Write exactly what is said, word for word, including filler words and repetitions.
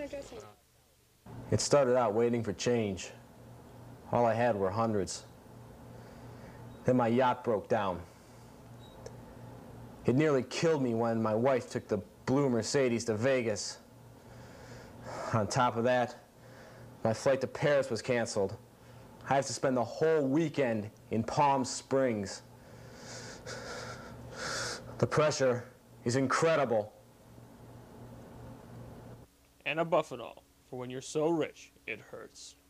their dressing. It started out waiting for change. All I had were hundreds. Then my yacht broke down. It nearly killed me when my wife took the blue Mercedes to Vegas. On top of that, my flight to Paris was canceled. I have to spend the whole weekend in Palm Springs. The pressure is incredible. Anibuffinol, for when you're so rich, it hurts.